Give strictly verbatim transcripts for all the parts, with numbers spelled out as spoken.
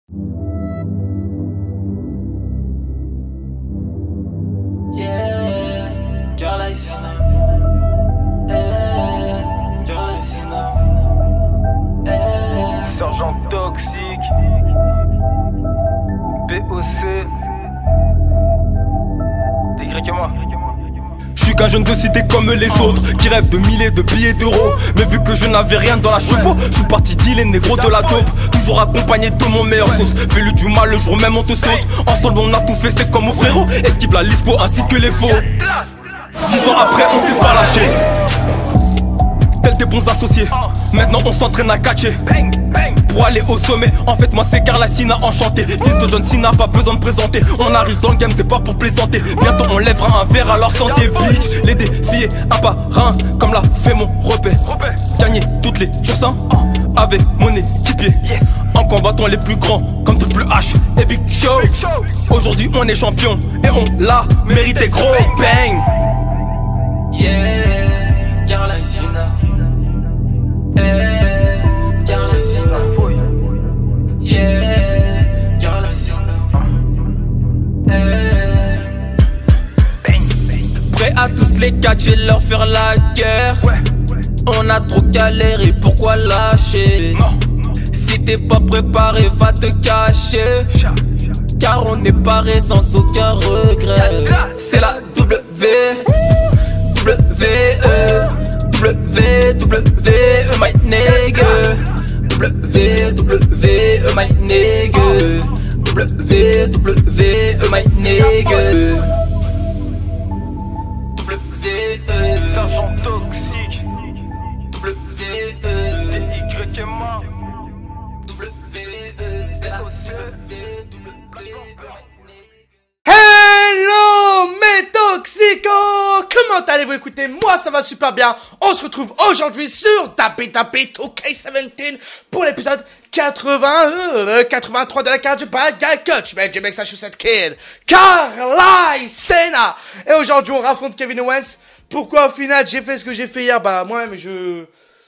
Yeah, girl I see now. Hey, girl I see now. Hey. Sergent Toxique, B O C, t'es Y que moi. Je suis qu'un jeune de cité comme les autres, qui rêve de milliers de billets d'euros. Mais vu que je n'avais rien dans la choupeau, je suis parti dealer négro de la dope. Toujours accompagné de mon meilleur sauce. Fais-lui du mal le jour même on te saute. Ensemble on a tout fait, c'est comme au frérot. Esquive la lispo ainsi que les faux. Six ans après on s'est pas lâché, tels des bons associés. Maintenant on s'entraîne à catcher pour aller au sommet. En fait moi c'est Carla Sina enchanté. Fils de John Cena, pas besoin de présenter. On arrive dans le game, c'est pas pour plaisanter. Bientôt on lèvera un verre à leur santé. Bitch, les défier un par un, comme l'a fait mon repère. Gagner toutes les tursins avec mon équipier. En combattant les plus grands comme Triple H et Big Show. Aujourd'hui on est champion et on l'a mérité gros. Bang. Yeah, Carla Sina. Hey, Carla Sina. Yeah, Carla Sina. Hey. Prêt à tous les catcher, leur faire la guerre. On a trop galéré, pourquoi lâcher? Si t'es pas préparé, va te cacher. Car on est paré sans aucun regret. C'est la W, W, E, W, W, E, my nigga. W, W, E, my nigga. W, W, E, my nigga. W, E, Sergent Toxique, W, t'es E, Y que moi. W, E, c'est la W, W, Hello mes toxicos, comment allez-vous? Écoutez, moi ça va super bien. On se retrouve aujourd'hui sur W W deux K dix-sept pour l'épisode quatre-vingts, euh, quatre-vingt-trois de la carte du Bad Guy Coach, mais J M X Massachusetts Kid, Carla Sina. Et aujourd'hui on raffronte Kevin Owens. Pourquoi au final j'ai fait ce que j'ai fait hier? Bah moi-même je...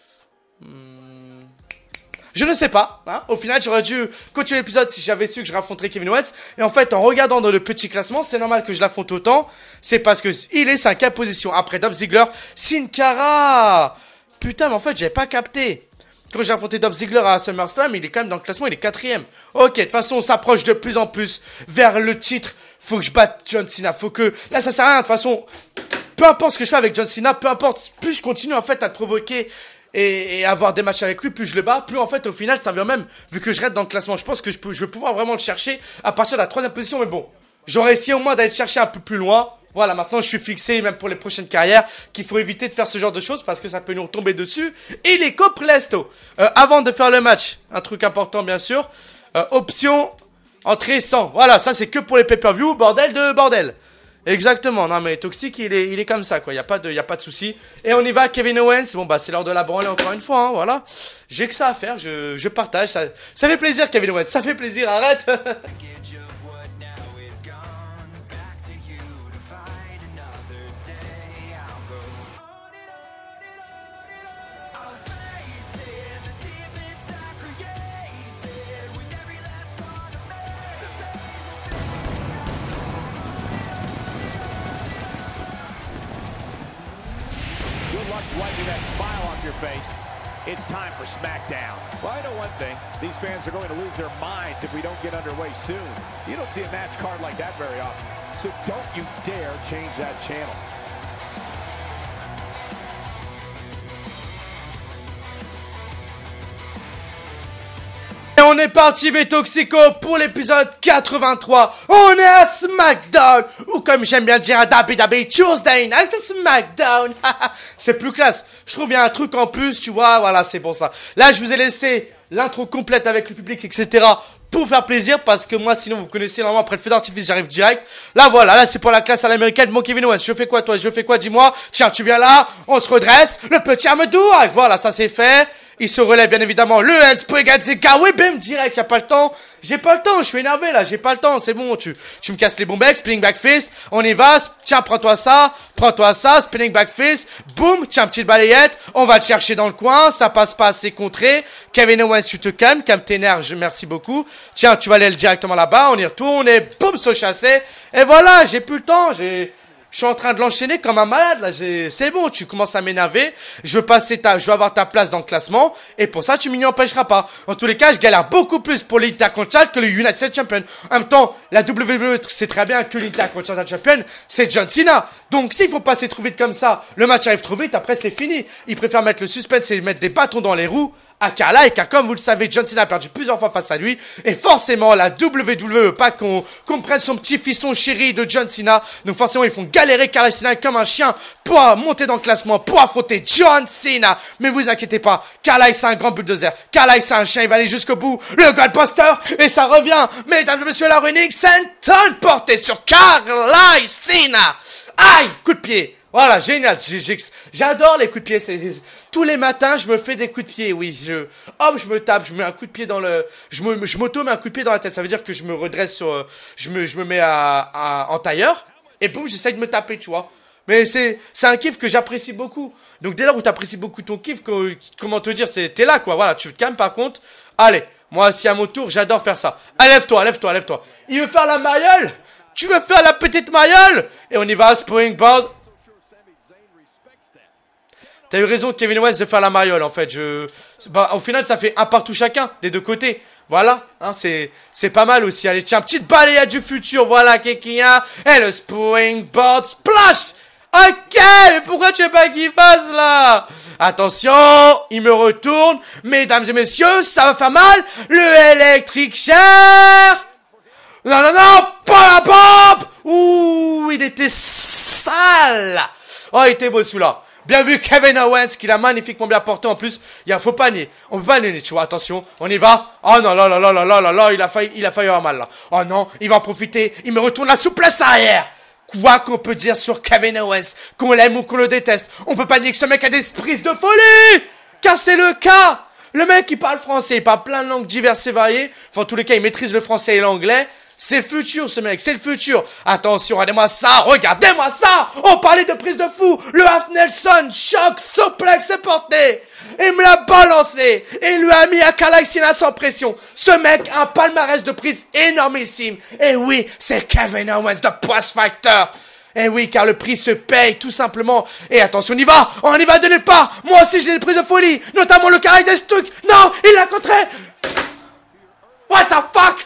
Je ne sais pas, hein. Au final, j'aurais dû continuer l'épisode si j'avais su que je raffronterais Kevin Owens. Et en fait, en regardant dans le petit classement, c'est normal que je l'affronte autant. C'est parce que il est cinquième position. Après Dolph Ziggler, Sin Cara. Putain, mais en fait, j'avais pas capté. Quand j'ai affronté Dolph Ziggler à SummerSlam, il est quand même dans le classement, il est quatrième. Ok, de toute façon, on s'approche de plus en plus vers le titre. Faut que je batte John Cena. Faut que... Là, ça sert à rien. De toute façon, peu importe ce que je fais avec John Cena, peu importe. Plus je continue, en fait, à te provoquer... Et, et avoir des matchs avec lui, plus je le bats, plus en fait au final ça vient même, vu que je reste dans le classement, je pense que je peux, je vais pouvoir vraiment le chercher à partir de la troisième position, mais bon, j'aurais essayé au moins d'aller le chercher un peu plus loin. Voilà, maintenant je suis fixé, même pour les prochaines carrières, qu'il faut éviter de faire ce genre de choses parce que ça peut nous retomber dessus. Et les copresto. Euh, avant de faire le match, un truc important bien sûr, euh, option entrée sans. Voilà, ça c'est que pour les pay-per-view, bordel de bordel. Exactement, non mais Toxique il est, il est comme ça quoi, y a pas de, y a pas de souci. Et on y va, Kevin Owens, bon bah c'est l'heure de la branler encore une fois, hein, voilà. J'ai que ça à faire, je, je partage, ça, ça fait plaisir Kevin Owens, ça fait plaisir, arrête. Wiping that smile off your face. It's time for SmackDown. Well, I know one thing. These fans are going to lose their minds if we don't get underway soon. You don't see a match card like that very often. So don't you dare change that channel. Et on est parti mes toxicos pour l'épisode quatre-vingt-trois. On est à SmackDown, ou comme j'aime bien le dire à W W Tuesday Night SmackDown. C'est plus classe. Je trouve qu'il y a un truc en plus, tu vois, voilà, c'est bon ça. Là, je vous ai laissé l'intro complète avec le public, et cetera pour faire plaisir, parce que moi, sinon, vous connaissez, normalement, après le feu d'artifice, j'arrive direct. Là, voilà, là, c'est pour la classe à l'américaine. Mon Kevin Owens, je fais quoi, toi? Je fais quoi? Dis-moi. Tiens, tu viens là, on se redresse. Le petit Amadou, voilà, ça c'est fait. Il se relève bien évidemment. Le handspring Adzeka. Oui, bim, direct. Y a pas le temps. J'ai pas le temps. Je suis énervé là. J'ai pas le temps. C'est bon. Tu, tu me casses les bombes. Spinning back fist. On y va. Tiens, prends-toi ça. Prends-toi ça. Spinning back fist. Boum. Tiens, petite balayette. On va te chercher dans le coin. Ça passe pas assez contré. Kevin Owens, tu te calmes. Calme tes nerfs. Je merci beaucoup. Tiens, tu vas aller directement là-bas. On y retourne. Et boum, se chasser. Et voilà. J'ai plus le temps. J'ai... Je suis en train de l'enchaîner comme un malade, là. C'est bon, tu commences à m'énerver. Je veux passer ta, je veux avoir ta place dans le classement. Et pour ça, tu m'y empêcheras pas. En tous les cas, je galère beaucoup plus pour l'Intercontinental que le United States Champion. En même temps, la W W E sait très bien que l'Intercontinental Champion, c'est John Cena. Donc, s'il faut passer trop vite comme ça, le match arrive trop vite, après c'est fini. Ils préfèrent mettre le suspense et mettre des bâtons dans les roues à Carla, car comme vous le savez, John Cena a perdu plusieurs fois face à lui, et forcément, la W W E, pas qu'on qu'on prenne son petit fiston chéri de John Cena, donc forcément, ils font galérer Carla Cena comme un chien pour monter dans le classement, pour affronter John Cena. Mais vous inquiétez pas, Carla, c'est un grand bulldozer, Carla, c'est un chien, il va aller jusqu'au bout, le Goldbuster, et ça revient, mesdames et messieurs, la running senton porté sur Carla Cena. Aïe, coup de pied. Voilà, génial. J'adore les coups de pied. C'est tous les matins, je me fais des coups de pied. Oui, je, hop, je me tape, je mets un coup de pied dans le, je me, je m'auto mets un coup de pied dans la tête. Ça veut dire que je me redresse sur, je me, je me mets à, à en tailleur et boum, j'essaye de me taper, tu vois. Mais c'est, c'est un kiff que j'apprécie beaucoup. Donc dès lors où t'apprécies beaucoup ton kiff, que, comment te dire, c'est, t'es là quoi. Voilà, tu te calmes par contre. Allez, moi si à mon tour, j'adore faire ça. Allez, lève-toi, lève-toi, lève-toi. Il veut faire la mariole. Tu veux faire la petite mariole? Et on y va, springboard. T'as eu raison, Kevin Owens, de faire la mariole, en fait. Je, bah, au final, ça fait un partout chacun, des deux côtés. Voilà, hein, c'est, c'est pas mal aussi. Allez, tiens, petite balayette du futur, voilà, Kekia. Et le springboard splash. Ok, mais pourquoi tu veux pas qu'il fasse, là? Attention, il me retourne. Mesdames et messieurs, ça va faire mal. Le électrique chair. Non, non, non, pas la pompe. Ouh, il était sale. Oh, il était beau, celui-là. Bien vu Kevin Owens qui l'a magnifiquement bien porté en plus. Il faut pas nier. On peut pas nier, tu vois. Attention, on y va. Oh non, là, là, là, là, là, là, là, il a failli, il a failli avoir mal là. Oh non, il va en profiter. Il me retourne la souplesse arrière. Quoi qu'on peut dire sur Kevin Owens, qu'on l'aime ou qu'on le déteste, on peut pas nier que ce mec a des prises de folie. Car c'est le cas. Le mec, il parle français, il parle plein de langues diverses et variées. Enfin, en tous les cas, il maîtrise le français et l'anglais. C'est le futur, ce mec, c'est le futur. Attention, regardez-moi ça, regardez-moi ça. On parlait de prise de fou. Le half Nelson, choc, suplex, c'est porté. Il me l'a balancé. Et il lui a mis à Carla Cena sans pression. Ce mec a un palmarès de prise énormissime. Et oui, c'est Kevin Owens de Post Fighter. Et oui, car le prix se paye, tout simplement. Et attention, on y va. On y va de nulle part. Moi aussi, j'ai des prises de folie. Notamment le carré des trucs. Non, il l'a contré. What the fuck?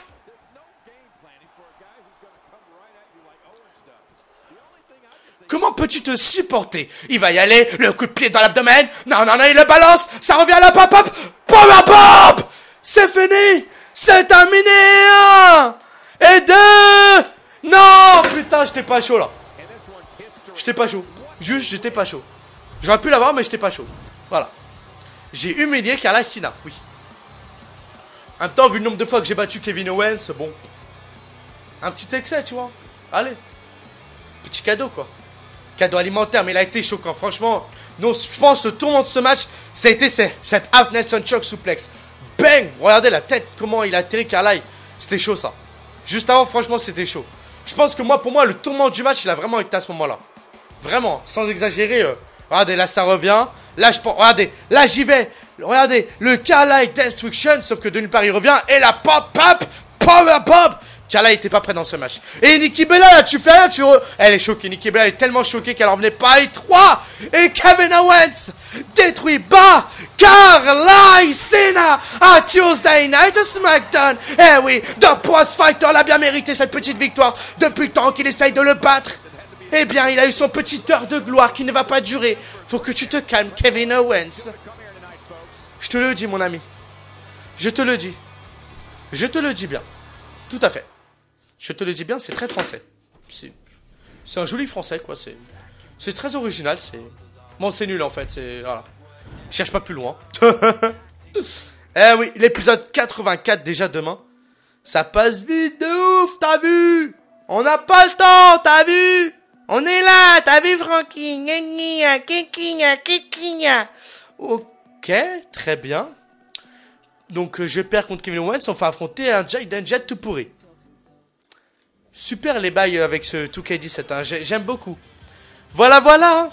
Comment peux-tu te supporter? Il va y aller, le coup de pied dans l'abdomen. Non, non, non, il le balance. Ça revient à la pop, pop. Pop, pop. C'est fini. C'est terminé. Un. Et deux. Non, putain, j'étais pas chaud, là. J'étais pas chaud. Juste, j'étais pas chaud. J'aurais pu l'avoir, mais j'étais pas chaud. Voilà. J'ai humilié Carla Cena, oui. En même temps, vu le nombre de fois que j'ai battu Kevin Owens, bon. Un petit excès, tu vois. Allez. Petit cadeau, quoi. Cadeau alimentaire, mais il a été choquant. Franchement, non, je pense que le tournant de ce match, ça a été cette half Nelson choke suplex. Bang! Regardez la tête, comment il a atterri Carla. C'était chaud, ça. Juste avant, franchement, c'était chaud. Je pense que moi, pour moi, le tournant du match, il a vraiment été à ce moment-là. Vraiment, sans exagérer. Euh, regardez, là, ça revient. Là, je pense, regardez, là, j'y vais. Regardez, le Carla Destruction, sauf que de nulle part, il revient. Et la pop-up, pop-up. Carla était pas prêt dans ce match. Et Nikki Bella, là, tu fais rien, tu re... Elle est choquée. Nikki Bella est tellement choquée qu'elle en revenait pas. Et trois. Et Kevin Owens détruit bas Carla Cena à Tuesday Night SmackDown. Eh oui, The Post Fighter l'a bien mérité cette petite victoire. Depuis le temps qu'il essaye de le battre. Eh bien, il a eu son petit heure de gloire qui ne va pas durer. Faut que tu te calmes, Kevin Owens. Je te le dis, mon ami. Je te le dis. Je te le dis bien. Tout à fait. Je te le dis bien, c'est très français. C'est un joli français, quoi. C'est c'est très original. C'est bon, c'est nul en fait. C'est voilà. Je cherche pas plus loin. Eh oui, l'épisode quatre-vingt-quatre déjà demain. Ça passe vite de ouf, t'as vu? On n'a pas le temps, t'as vu? On est là, t'as vu, Francky? Ok, Ok, très bien. Donc euh, je perds contre Kevin Owens, on va affronter un Jaden Jet tout pourri. Super les bails avec ce deux K dix-sept, hein. J'aime beaucoup. Voilà, voilà.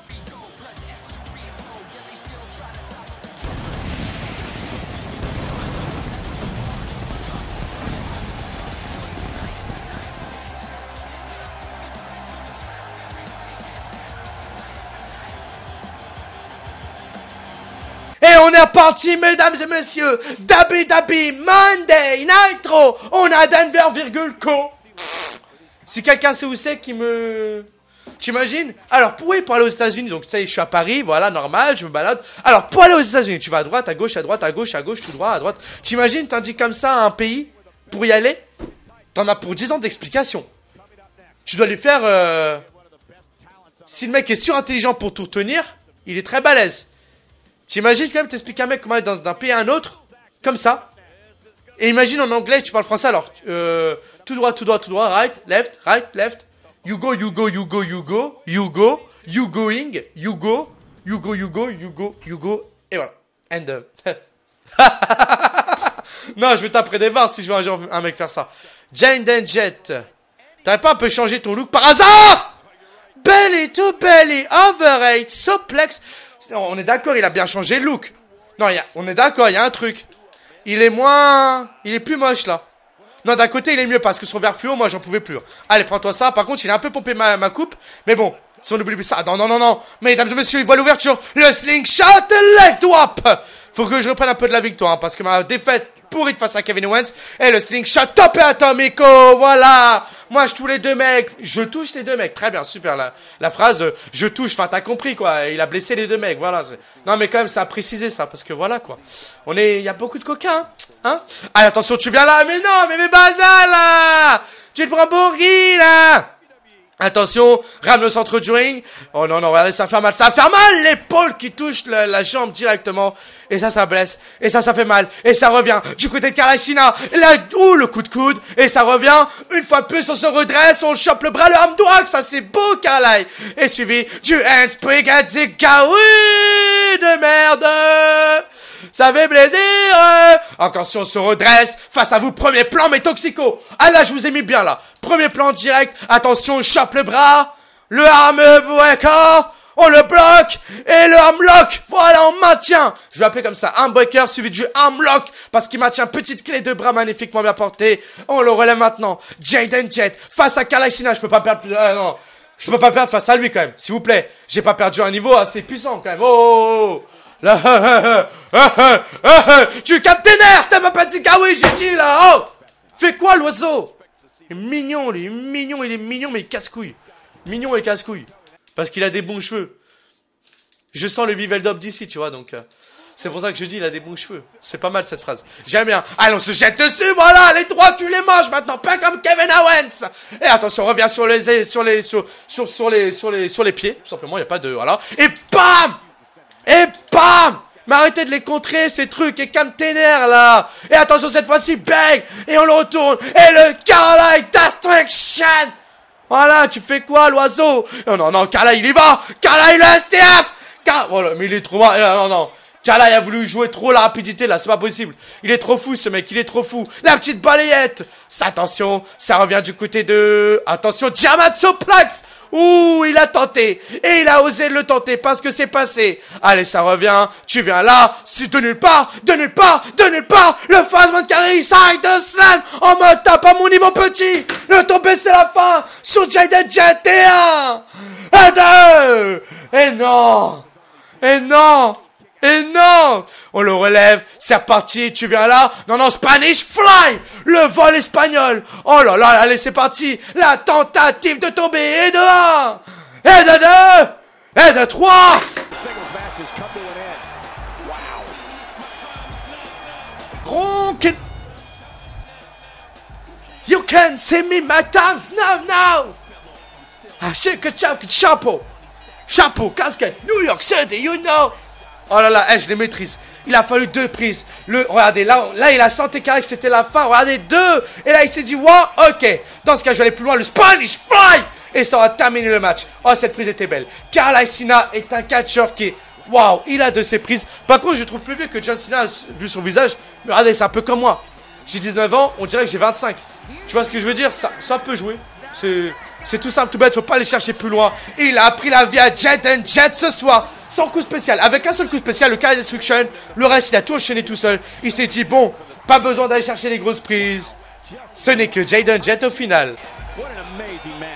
Et on est reparti, mesdames et messieurs. W W E Monday Nitro. On a Denver, virgule, co. Si quelqu'un sait où c'est qui me... T'imagines? Alors, pour aller aux États-Unis, donc tu sais, je suis à Paris, voilà, normal, je me balade. Alors, pour aller aux États-Unis, tu vas à droite, à gauche, à droite, à gauche, à gauche, tout droit, à droite. T'imagines, t'indiques comme ça à un pays pour y aller? T'en as pour dix ans d'explication. Tu dois lui faire... Euh... Si le mec est surintelligent pour tout retenir, il est très balèze. T'imagines quand même, t'expliques à un mec comment aller d'un pays à un autre, comme ça. Et imagine en anglais, tu parles français, alors, euh, tout droit, tout droit, tout droit, right, left, right, left. You go, you go, you go, you go, you go, you going, you go, you go, you go, you go, you go, et voilà. And, uh... non, je vais taper des barres si je vois un, jour un mec faire ça. Jaden Jet. T'aurais pas un peu changé ton look par hasard? Belly to belly, overheight, suplex. On est d'accord, il a bien changé le look. Non, y a, on est d'accord, il y a un truc. Il est moins... Il est plus moche, là. Non, d'un côté, il est mieux parce que son verre fluo, moi, j'en pouvais plus. Allez, prends-toi ça. Par contre, il a un peu pompé ma, ma coupe. Mais bon, si on oublie plus ça... Non, non, non, non. Mesdames et messieurs, il voit l'ouverture. Le slingshot leg drop. Faut que je reprenne un peu de la victoire, hein, parce que ma défaite pourrie face à Kevin Owens. Et le slingshot top et atomico. Voilà. Moi, je touche les deux mecs. Je touche les deux mecs. Très bien, super. La, la phrase, euh, je touche. Enfin, t'as compris, quoi. Il a blessé les deux mecs. Voilà. Non, mais quand même, ça a précisé ça. Parce que voilà, quoi. On est... Il y a beaucoup de coquins. Hein? Allez, attention, tu viens là. Mais non, mais mes bazars, là. Tu te prends pour qui, là? Attention, rame le centre du ring. Oh non, non, regardez, ça fait mal. Ça fait mal, l'épaule qui touche la, la jambe directement. Et ça, ça blesse. Et ça, ça fait mal. Et ça revient du côté de Carlacina. Là, ouh, le coup de coude. Et ça revient. Une fois de plus, on se redresse. On chope le bras, le arm drag. Ça, c'est beau, Carly. Et suivi du handspring à Zika. Oui, de merde. Ça fait plaisir. Encore si on se redresse. Face à vous, premier plan, mais Toxico. Ah là, je vous ai mis bien, là. Premier plan direct, attention, on chope le bras, le arm breaker, on le bloque, et le arm lock, voilà, on maintient. Je vais appeler comme ça, arm breaker suivi du arm lock, parce qu'il maintient petite clé de bras magnifiquement bien portée. On le relève maintenant, Jaden Jet, face à Carlacina, je peux pas perdre plus, euh, non, je peux pas perdre face à lui quand même, s'il vous plaît. J'ai pas perdu un niveau assez puissant quand même, oh, oh, oh. Là, ah, ah, ah, ah, tu captes tes nerfs, c'était pas petit kawi, j'ai dit là, oh. Fais quoi l'oiseau? Il est mignon, il est mignon, il est mignon, mais il casse-couille. Mignon et casse-couille. Parce qu'il a des bons cheveux. Je sens le Viveldop d'ici, tu vois, donc... Euh, c'est pour ça que je dis, il a des bons cheveux. C'est pas mal, cette phrase. J'aime bien. Allez, on se jette dessus, voilà, les trois, tu les manges maintenant, pas comme Kevin Owens. Et attention, on revient sur les... Sur les... Sur, sur, sur les... Sur les... Sur les pieds, tout simplement, il n'y a pas de... Voilà. Et bam. Et bam. Mais arrêtez de les contrer, ces trucs, et calme tes nerfs, là. Et attention, cette fois-ci, bang. Et on le retourne. Et le Carly Destruction. Voilà, tu fais quoi, l'oiseau? Non, non, non, Carly, il y va. Carly, le S T F. Car... Voilà, mais il est trop mal. Non, non, non. Carly a voulu jouer trop la rapidité, là, c'est pas possible. Il est trop fou, ce mec, il est trop fou. La petite balayette. Ça, attention, ça revient du côté de... Attention, German Suplex. Ouh, il a tenté. Et il a osé le tenter parce que c'est passé. Allez, ça revient. Tu viens là. De nulle part. De nulle part. De nulle part. Le Fastman Carry side de slam. En mode tape à mon niveau petit. Le tomber, c'est la fin. Sur Jaden Jet. Et un. Et deux. Et non. Et non. Et non. On le relève, c'est reparti, tu viens là. Non, non, Spanish Fly. Le vol espagnol. Oh là là, allez, c'est parti. La tentative de tomber. Et de un. Et de deux. Et de trois. Ronkin. You can see me my times now, now. Ah, shake a chapeau. Chapeau, casquette, New York City, you know. Oh là là, hey, je les maîtrise. Il a fallu deux prises. Le, regardez, là, là, il a senti carré que c'était la fin. Regardez, deux. Et là, il s'est dit, wow, ok. Dans ce cas, je vais aller plus loin. Le Spanish Fly. Et ça aura terminé le match. Oh, cette prise était belle. Carlacina est un catcheur qui est Waouh, il a de ses prises. Par contre, je trouve plus vieux que John Cena, vu son visage. Mais regardez, c'est un peu comme moi. J'ai dix-neuf ans, on dirait que j'ai vingt-cinq. Tu vois ce que je veux dire? Ça, ça peut jouer. C'est tout simple, tout bête, faut pas aller chercher plus loin. Il a pris la vie à Jet and Jet ce soir, sans coup spécial. Avec un seul coup spécial, le Kali Destruction. Le reste, il a tout enchaîné tout seul. Il s'est dit, bon, pas besoin d'aller chercher les grosses prises. Ce n'est que Jaden Jet au final. What an amazing match.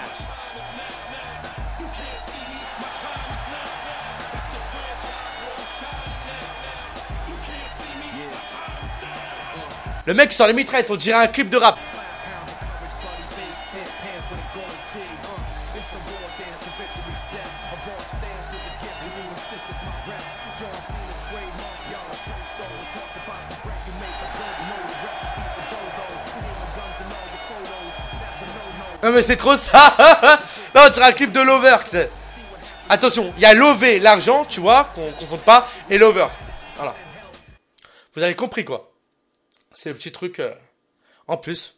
Le mec sort les mitraillettes, on dirait un clip de rap. Non mais c'est trop ça. Là on dirait un clip de Lover. Attention, il y a Lové, l'argent, tu vois, qu'on confonde pas, et Lover. Voilà. Vous avez compris quoi. C'est le petit truc euh, en plus.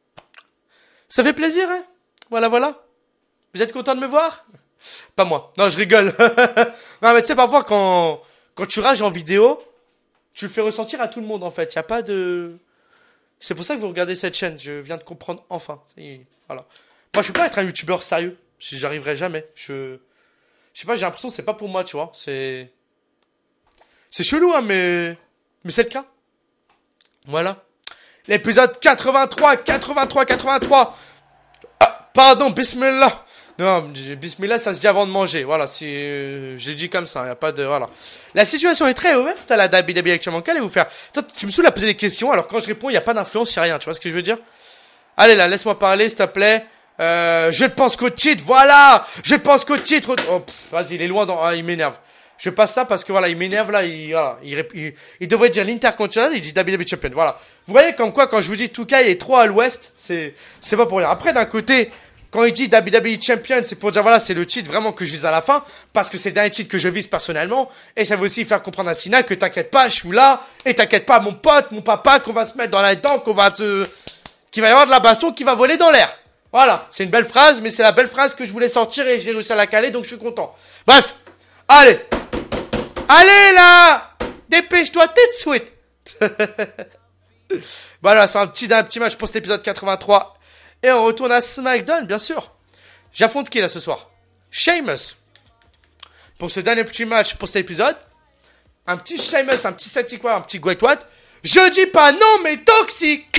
Ça fait plaisir, hein. Voilà, voilà. Vous êtes content de me voir? Pas moi. Non, je rigole. Non mais tu sais, parfois quand, quand tu rages en vidéo, tu le fais ressentir à tout le monde en fait. Il n'y a pas de... C'est pour ça que vous regardez cette chaîne. Je viens de comprendre enfin. Voilà. Moi, je peux pas être un youtubeur sérieux. J'arriverai jamais. Je, je sais pas. J'ai l'impression que c'est pas pour moi, tu vois. C'est, c'est chelou, hein, mais, mais c'est le cas. Voilà. L'épisode quatre-vingt-trois, quatre-vingt-trois, quatre-vingt-trois. Ah, pardon, bismillah. Non, bismillah, ça se dit avant de manger. Voilà, si euh, je l'ai dit comme ça, il y a pas de voilà. La situation est très ouverte à la W W E actuellement. Qu'allez-vous faire? Toi, tu me saoules à poser des questions, alors quand je réponds, il y a pas d'influence, il y a rien. Tu vois ce que je veux dire? Allez là, laisse-moi parler, s'il te plaît. Euh, je pense qu'au titre, voilà. Je pense qu'au titre. Oh, vas-y, il est loin, dans... ah, il m'énerve. Je passe ça parce que voilà, il m'énerve là. Il, voilà, il, il, il devrait dire l'Intercontinental, il dit W W E Champion. Voilà. Vous voyez comme quoi quand je vous dis deux K est trop à l'ouest, c'est c'est pas pour rien. Après d'un côté. Quand il dit W W E Champion, c'est pour dire voilà, c'est le titre vraiment que je vise à la fin, parce que c'est le dernier titre que je vise personnellement, et ça veut aussi faire comprendre à Cena que t'inquiète pas, je suis là, et t'inquiète pas mon pote, mon papa, qu'on va se mettre dans la dent, qu'on va te... qu'il va y avoir de la baston qui va voler dans l'air. Voilà, c'est une belle phrase, mais c'est la belle phrase que je voulais sortir et j'ai réussi à la caler, donc je suis content. Bref, allez, allez là, dépêche-toi tout de suite. Voilà, ça fait un petit, un petit match pour cet épisode quatre-vingt-trois. Et on retourne à SmackDown, bien sûr. J'affronte qui là ce soir? Sheamus. Pour ce dernier petit match, pour cet épisode. Un petit Sheamus, un petit Static War, un petit Great White. Je dis pas non, mais Toxico.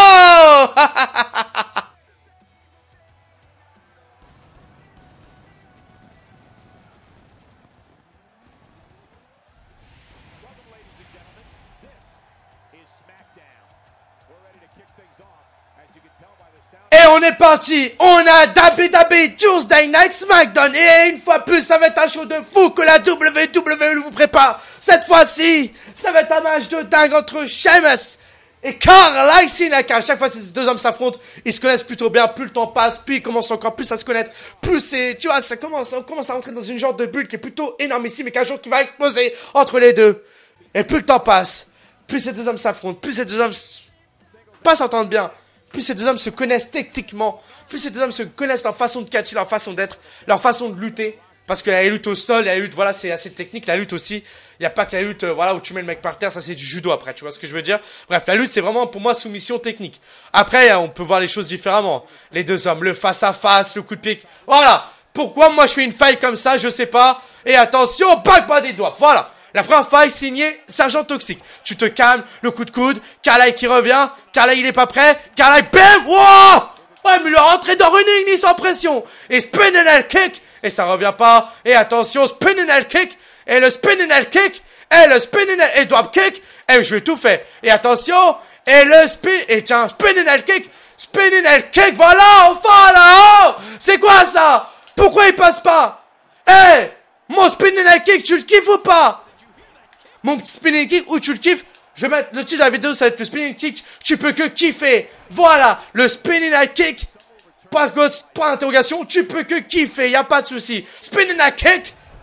Et on est parti, on a W W E Tuesday Night SmackDown. Et une fois plus, ça va être un show de fou que la W W E vous prépare. Cette fois-ci, ça va être un match de dingue entre Sheamus et Carl Cena. À chaque fois que ces deux hommes s'affrontent, ils se connaissent plutôt bien. Plus le temps passe, plus ils commencent encore plus à se connaître. Plus c'est, tu vois, ça commence, on commence à rentrer dans une genre de bulle qui est plutôt énormissime et qu'un jour qui va exploser entre les deux. Et plus le temps passe, plus ces deux hommes s'affrontent, plus ces deux hommes pas s'entendent bien. Plus ces deux hommes se connaissent techniquement, plus ces deux hommes se connaissent leur façon de catcher, leur façon d'être, leur façon de lutter. Parce que la lutte au sol, la lutte, voilà, c'est assez technique. La lutte aussi, il n'y a pas que la lutte, euh, voilà, où tu mets le mec par terre, ça c'est du judo après, tu vois ce que je veux dire? Bref, la lutte, c'est vraiment pour moi soumission technique. Après, on peut voir les choses différemment. Les deux hommes, le face à face, le coup de pique. Voilà. Pourquoi moi je fais une faille comme ça, je sais pas. Et attention, pas pas des doigts. Voilà. La première faille signée Sergent Toxique. Tu te calmes, le coup de coude, Carly qui revient, Carly il est pas prêt, Carly bam, wow! Ouais mais il est rentré dans running knee sans pression. Et spinning hell kick, et ça revient pas, et attention, spinning hell kick, et le spinning hell kick, et le spinning hell drop kick, et je vais tout faire. Et attention, et le spin, et tiens, spinning hell kick, spinning hell kick, voilà, enfin là, c'est quoi ça? Pourquoi il passe pas? Eh, hey, mon spinning hell kick, tu le kiffes ou pas? Mon petit spinning kick, où tu le kiffes? Je vais mettre le titre de la vidéo, ça va être le spinning kick. Tu peux que kiffer. Voilà, le spinning kick. Point, point d'interrogation, tu peux que kiffer, y a pas de souci. Spinning kick.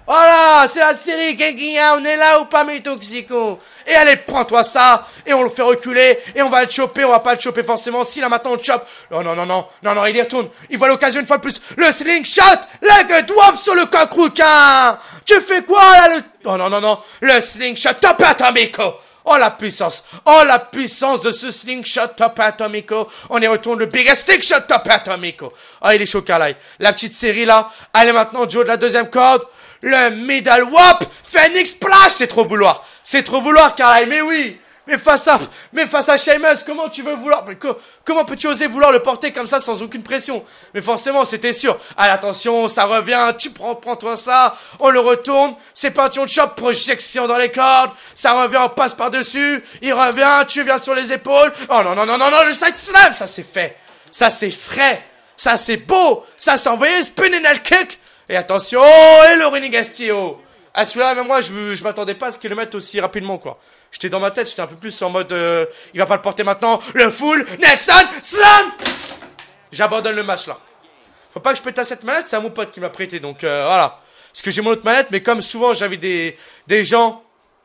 Voilà, c'est la série Gengia, on est là ou pas mes toxicos? Et allez, prends-toi ça, et on le fait reculer, et on va le choper, on va pas le choper forcément, si là maintenant on le chope. Non, non, non, non, non, non, il y retourne, il voit l'occasion une fois de plus, le slingshot, leg drop sur le coq rouquin. Tu fais quoi là, le... Non, non, non, non, le slingshot, top atomico. Oh la puissance, oh la puissance de ce slingshot top atomico. On y retourne le biggest slingshot top atomico. Oh il est chaud Carly. La petite série là. Allez maintenant Joe de la deuxième corde. Le middle whop. Phoenix splash. C'est trop vouloir. C'est trop vouloir Carly. Mais oui. Mais face à, mais face à Sheamus, comment tu veux vouloir, mais co comment peux-tu oser vouloir le porter comme ça sans aucune pression? Mais forcément, c'était sûr. Allez, attention, ça revient, tu prends, prends-toi ça, on le retourne, c'est parti, on le chope, projection dans les cordes, ça revient, on passe par-dessus, il revient, tu viens sur les épaules. Oh non, non, non, non, non, le side slam, ça c'est fait. Ça c'est frais. Ça c'est beau. Ça s'est envoyé, spinning el kick. Et attention, et le running Castillo. À celui-là, même moi, je, je m'attendais pas à ce qu'il le mette aussi rapidement, quoi. J'étais dans ma tête, j'étais un peu plus en mode, euh, il va pas le porter maintenant. Le full Nelson Slam. J'abandonne le match, là. Faut pas que je pète à cette manette, c'est à mon pote qui m'a prêté, donc euh, voilà. Parce que j'ai mon autre manette, mais comme souvent, j'avais des, des gens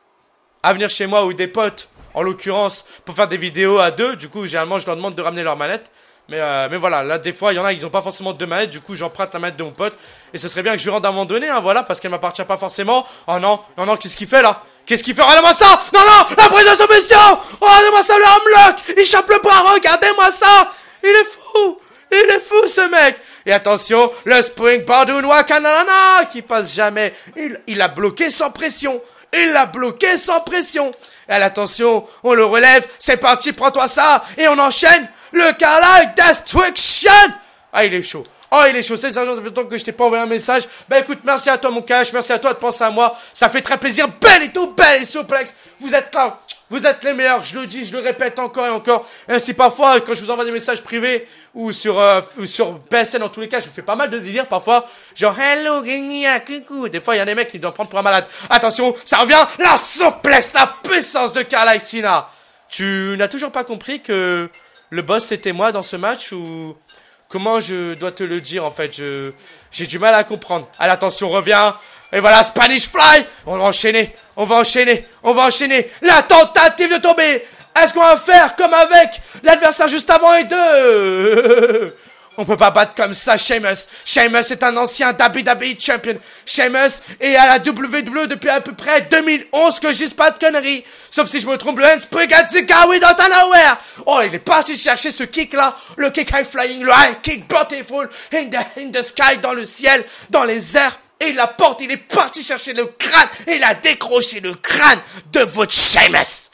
à venir chez moi, ou des potes, en l'occurrence, pour faire des vidéos à deux, du coup, généralement, je leur demande de ramener leur manette. Mais, euh, mais voilà, là des fois il y en a ils ont pas forcément deux manettes, du coup j'emprunte la manette de mon pote. Et ce serait bien que je lui rende à un moment donné, hein, voilà, parce qu'elle m'appartient pas forcément. Oh non, non, non, qu'est-ce qu'il fait là? Qu'est-ce qu'il fait? Regardez-moi ça! Non, non, la prise de soumission! Regardez-moi ça, le armlock! Il chope le bras, regardez-moi ça! Il est fou! Il est fou ce mec! Et attention, le spring Bardounois Kanana qui passe jamais. Il, il a bloqué sans pression. Il l'a bloqué sans pression. Et attention, on le relève, c'est parti, prends-toi ça, et on enchaîne. Le Carly Destruction. Ah, il est chaud. Oh, il est chaud. C'est ça, ça fait longtemps que je t'ai pas envoyé un message. Bah écoute, merci à toi mon cash. Merci à toi de penser à moi. Ça fait très plaisir. Belle et tout, belle et suplex. Vous êtes là. Vous êtes les meilleurs. Je le dis, je le répète encore et encore. Et si parfois, quand je vous envoie des messages privés ou sur, euh, ou sur P S N, dans tous les cas, je fais pas mal de délire parfois. Genre, hello, Genia, coucou. Des fois, il y a des mecs qui doivent prendre pour un malade. Attention, ça revient. La suplex, la puissance de Carly Sina. Tu n'as toujours pas compris que le boss c'était moi dans ce match ou comment je dois te le dire en fait, je j'ai du mal à comprendre. Allez attention, reviens. Et voilà, Spanish Fly. On va enchaîner, on va enchaîner, on va enchaîner. La tentative de tomber. Est-ce qu'on va faire comme avec l'adversaire juste avant et deux? On peut pas battre comme ça Sheamus. Sheamus est un ancien W W E champion. Sheamus est à la W W E depuis à peu près deux mille onze, que je dise pas de conneries. Sauf si je me trompe, le handspring Gatsikawi dans nowhere. Oh, il est parti chercher ce kick là. Le kick high flying, le high kick beautiful in the, in the sky, dans le ciel, dans les airs. Et il la porte, il est parti chercher le crâne. Et il a décroché le crâne de votre Sheamus.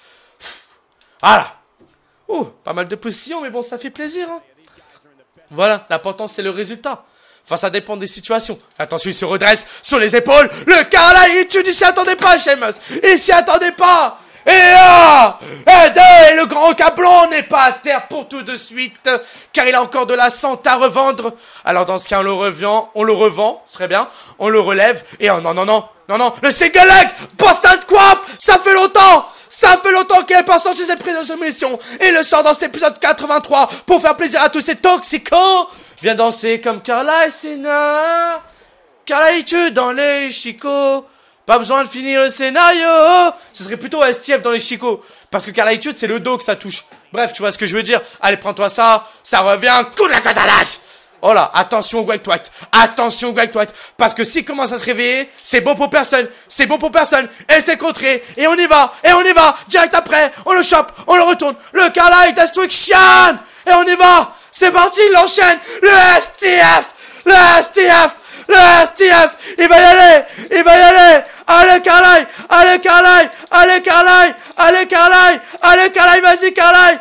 Voilà. Ouh, pas mal de positions, mais bon, ça fait plaisir, hein. Voilà, l'important c'est le résultat. Enfin, ça dépend des situations. Attention, il se redresse sur les épaules. Le Carly, tu ne s'y attendais pas, Sheamus. Il s'y attendait pas. Et là, et deux, et le grand cablon n'est pas à terre pour tout de suite, car il a encore de la santé à revendre. Alors dans ce cas, on le revend, on le revend, très bien. On le relève, et oh non, non, non, non, non, le single leg, Boston Crab, ça fait longtemps. Ça fait longtemps qu'il n'est pas sorti cette prise de soumission. Et il le sort dans cet épisode quatre-vingt-trois pour faire plaisir à tous ces toxicos. Viens danser comme Carly Sina. Carly tue dans les chicots. Pas besoin de finir le scénario. Ce serait plutôt S T F dans les chicots. Parce que Carly tue, c'est le dos que ça touche. Bref, tu vois ce que je veux dire. Allez, prends-toi ça. Ça revient. Coup de la côte à l'âge. Oh là, attention Great White, attention Great White, parce que s'il commence à se réveiller, c'est bon pour personne, c'est bon pour personne, et c'est contré, et on y va, et on y va, direct après, on le chope, on le retourne, le Carly Destruction, et on y va, c'est parti, il enchaîne, le S T F, le S T F, le S T F, il va y aller, il va y aller, allez Carly, allez Carly, allez Carly, allez Carly, allez Carly, vas-y Carly,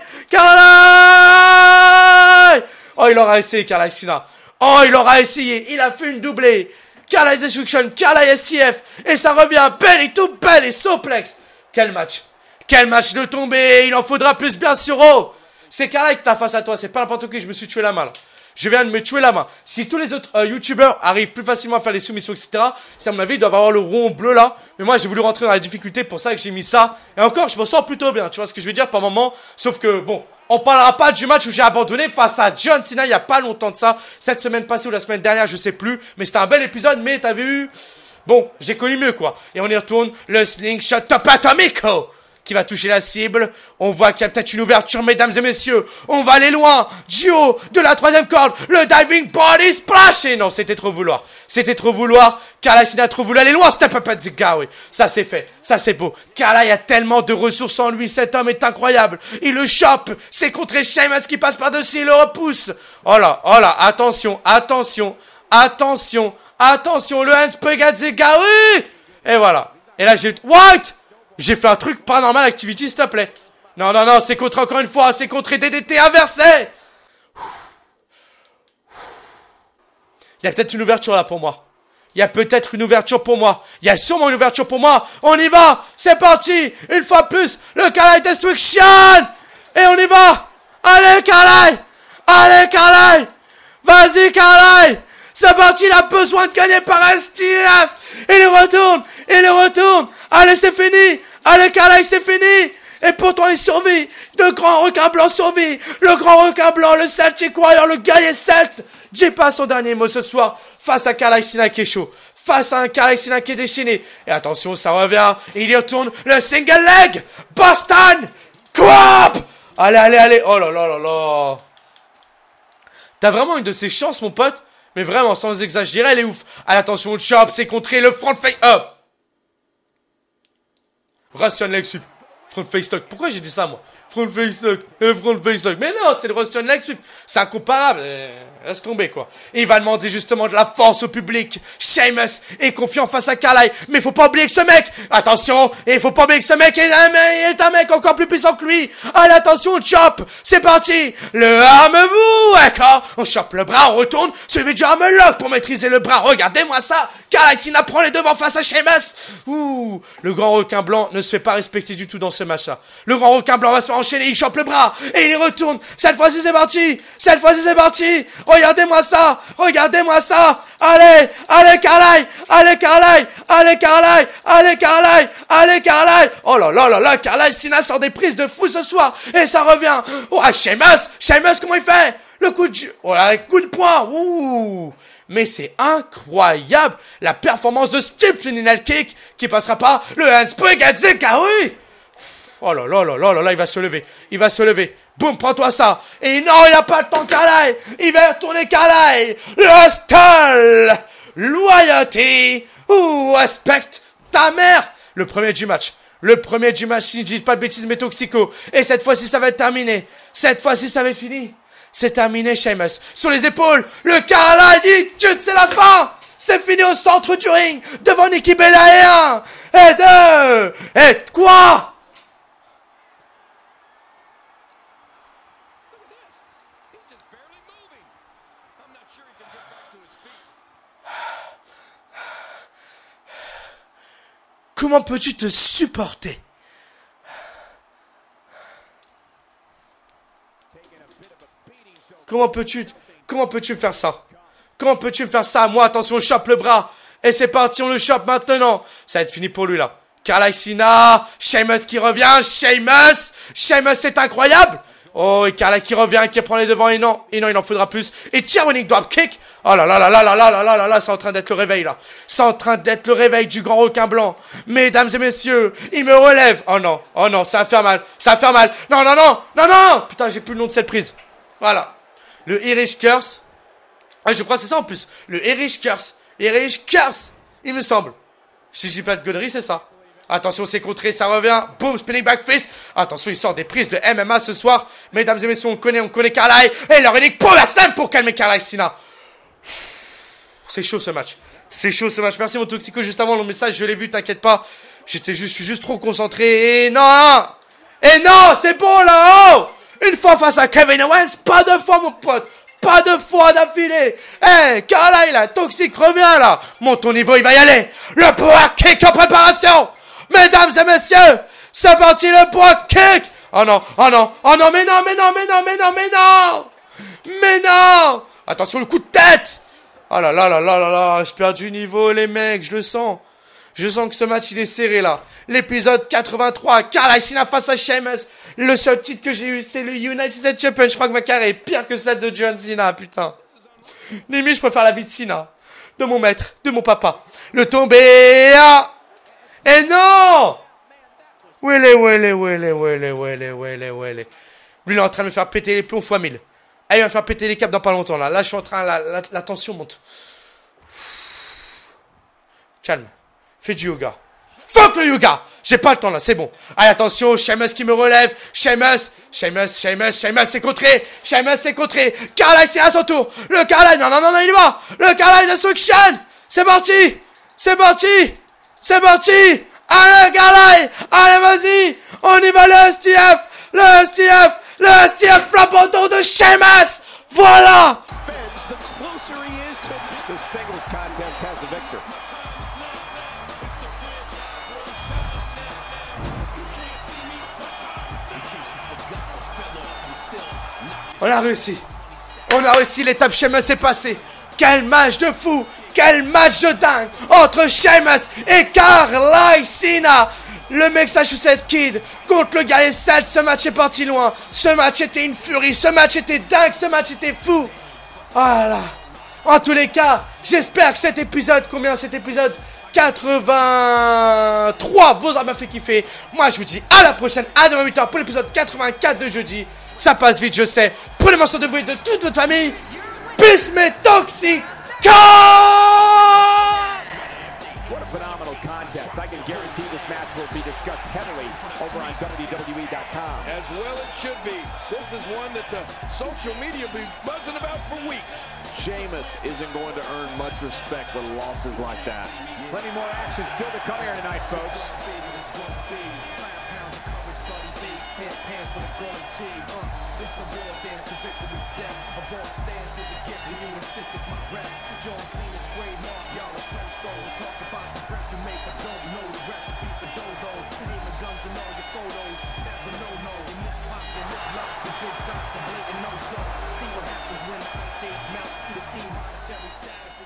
Carly. Oh, il aura essayé, Carly Sina. Oh, il aura essayé. Il a fait une doublée. Carly Destruction, Carly S T F. Et ça revient belle et tout belle et suplex. Quel match. Quel match de tomber. Il en faudra plus, bien sûr. Oh, c'est Carly que t'as face à toi. C'est pas n'importe qui. Je me suis tué la main, là. Je viens de me tuer la main. Si tous les autres euh, youtubeurs arrivent plus facilement à faire les soumissions, et cetera, c'est à mon avis, ils doivent avoir le rond bleu là. Mais moi, j'ai voulu rentrer dans la difficulté, pour ça que j'ai mis ça. Et encore, je me sens plutôt bien. Tu vois ce que je veux dire par moment. Sauf que, bon, on parlera pas du match où j'ai abandonné face à John Cena il y a pas longtemps de ça. Cette semaine passée ou la semaine dernière, je sais plus. Mais c'était un bel épisode, mais t'avais eu... Bon, j'ai connu mieux, quoi. Et on y retourne, le slingshot top atomico qui va toucher la cible. On voit qu'il y a peut-être une ouverture, mesdames et messieurs. On va aller loin. Du haut de la troisième corde, le diving body splash. Et non, c'était trop vouloir. C'était trop vouloir. Carla Cena a trop voulu aller loin. Step up at the guy, oui. Ça, c'est fait. Ça, c'est beau. Carla, il y a tellement de ressources en lui. Cet homme est incroyable. Il le chope. C'est contre Sheamus qui passe par-dessus. Il le repousse. Oh là, oh là. Attention, attention, attention, attention. Le handspring at the guy, oui. Et voilà. Et là, j'ai... What? J'ai fait un truc paranormal activity, s'il te plaît. Non, non, non, c'est contre encore une fois. C'est contre D D T inversé. Il y a peut-être une ouverture là pour moi. Il y a peut-être une ouverture pour moi. Il y a sûrement une ouverture pour moi. On y va. C'est parti. Une fois plus. Le Kalaï Destruction. Et on y va. Allez, Kalaï. Allez, Kalaï. Vas-y, Kalaï. C'est parti. Il a besoin de gagner par S T F. Il retourne. Il retourne. Allez, c'est fini. Allez, Kalaï, c'est fini. Et pourtant, il survit. Le grand requin blanc survit. Le grand requin blanc, le Celtic Warrior, le guerrier celte. J'ai pas son dernier mot ce soir face à Carla Cena qui est chaud. Face à un Carla Cena qui est déchaîné. Et attention, ça revient. Et il y retourne le single leg. Boston Crab. Allez, allez, allez. Oh là là là là. T'as vraiment une de ces chances, mon pote. Mais vraiment, sans exagérer, elle est ouf. Allez, attention, le chop, c'est contré le front face up. Russian leg sweep. Front face lock. Pourquoi j'ai dit ça, moi? Front face lock. Le front face lock. Mais non, c'est le Russian leg sweep. C'est incomparable. Euh, laisse tomber, quoi. Et il va demander justement de la force au public. Sheamus est confiant face à Kalaï. Mais faut pas oublier que ce mec, attention, et il faut pas oublier que ce mec est un, est un mec encore plus puissant que lui. Allez, attention, chop. C'est parti. Le arm move. D'accord. On chope le bras, on retourne. Suivi du arm lock pour maîtriser le bras. Regardez-moi ça. Kalaï Cena prend les devants face à Sheamus. Ouh. Le grand requin blanc ne se fait pas respecter du tout dans ce match-là. Le grand requin blanc va se faire enchaîner. Il chope le bras. Et il y retourne. Cette fois-ci, c'est parti. Cette fois-ci, c'est parti. Regardez-moi ça. Regardez-moi ça. Allez. Allez, Kalaï. Allez, Kalaï. Allez, Kalaï. Allez, Kalaï. Allez, Kalaï. Oh là là là là. Kalaï Cena sort des prises de fou ce soir. Et ça revient. Oh, Sheamus. Sheamus, comment il fait? Le coup de... Oh là, le coup de poing. Ouh. Mais c'est incroyable. La performance de Steve Tunnel Kick qui passera pas le handspring à Zeka, oui. Oh là là là là là là, il va se lever. Il va se lever. Boum, prends-toi ça. Et non, il n'a pas le temps, Kalaï. Il va retourner Kalaï. Le stall. Loyauté. Ouh, respect ta mère. Le premier du match. Le premier du match, si je dis pas de bêtises, mais Toxico. Et cette fois-ci, ça va être terminé. Cette fois-ci, ça va être fini. C'est terminé, Sheamus. Sur les épaules, le Kalaï dit, chut, c'est la fin. C'est fini au centre du ring. Devant Nikki Bella et un. Et deux. Et quoi? Comment peux-tu te supporter? Comment peux-tu, comment peux-tu faire ça? Comment peux-tu faire ça? Moi, attention, on chope le bras. Et c'est parti, on le chope maintenant. Ça va être fini pour lui, là. Carla Cena, Sheamus qui revient, Sheamus, Sheamus, c'est incroyable. Oh, et Carla qui revient, qui prend les devants, et non, et non, il en faudra plus. Et Tiawonic dropkick. Oh là là là là là là là là là là, c'est en train d'être le réveil, là. C'est en train d'être le réveil du grand requin blanc. Mesdames et messieurs, il me relève. Oh non, oh non, ça va faire mal, ça va faire mal. Non, non, non, non, non. Putain, j'ai plus le nom de cette prise. Voilà. Le Irish Curse. Ah, je crois que c'est ça en plus. Le Irish Curse. Irish Curse. Il me semble. Si j'ai pas de conneries, c'est ça. Attention, c'est contré, ça revient. Boom, spinning back fist. Attention, il sort des prises de M M A ce soir. Mesdames et messieurs, on connaît, on connaît Kalaï. Et leur unique power slam pour calmer Carla Cena. C'est chaud ce match. C'est chaud ce match. Merci mon Toxico juste avant le message, je l'ai vu, t'inquiète pas. J'étais juste, je suis juste trop concentré. Et non. Et non, c'est bon là, oh. Une fois face à Kevin Owens, pas deux fois mon pote, pas deux fois d'affilée. Eh, hey, Kalaï là, Toxic revient là. Monte ton niveau, il va y aller. Le power kick en préparation. Mesdames et messieurs, c'est parti le power kick. Oh non, oh non, oh non, mais non, mais non, mais non, mais non, mais non. Mais non. Attention le coup de tête. Oh là là là là là là, je perds du niveau les mecs, je le sens. Je sens que ce match il est serré là. L'épisode quatre-vingt-trois, Carla Cena face à Sheamus. Le seul titre que j'ai eu c'est le United States Champion. Je crois que ma carrière est pire que celle de John Cena, putain. Limite je préfère la vie de Cena. de mon maître, de mon papa. Le tombé à... Et non! Wele, wele, wele, wele, wele, wele, wele. Lui, il est en train de me faire péter les plombs fois mille. Ah, il va me faire péter les câbles dans pas longtemps, là. Là, je suis en train... La, la, la tension monte. Calme. Fais du yoga. Fuck le yoga! J'ai pas le temps, là, c'est bon. Allez, attention, Sheamus qui me relève. Sheamus, Sheamus, Sheamus, Sheamus, c'est contré. Sheamus, c'est contré. Carlisle, c'est à son tour. Le Carlisle, non, non, non, non, il est mort. Le Carlisle Destruction. C'est parti. C'est parti. C'est parti. Allez, Carlisle. Allez, vas-y. On y va, le S T F. Le S T F. Le S T F, flambeau de Sheamus. Voilà. On a réussi. On a réussi, l'étape Sheamus est passée. Quel match de fou. Quel match de dingue entre Sheamus et Carlisle Cena. Le Massachusetts Kid contre le Galley Seth. Ce match est parti loin. Ce match était une furie. Ce match était dingue. Ce match était fou. Voilà. En tous les cas, j'espère que cet épisode, combien cet épisode quatre-vingt-trois vous aura fait kiffer. Moi, je vous dis à la prochaine, à demain huit heures pour l'épisode quatre-vingt-quatre de jeudi. Ça passe vite, je sais. Prenez soin de vous et de toute votre famille. Peace, mes toxiques. What a phenomenal contest. I can guarantee this match will be discussed heavily over on W W E dot com. As well it should be. This is one that the social media will be buzzing about for weeks. Sheamus isn't going to earn much respect with losses like that. Plenty more action still to come here tonight, folks. It's a war dance, a victory step. A boss stance is a gift, and you insist it's my rep. John Cena trademark, y'all are so so. Talk about the rep you make, but don't know the recipe for dodo. Aiming guns in all your photos, that's a no-no. In this pop, you look like the good times, a blatant no-show. See what happens when the ice age melt. You see monetary status.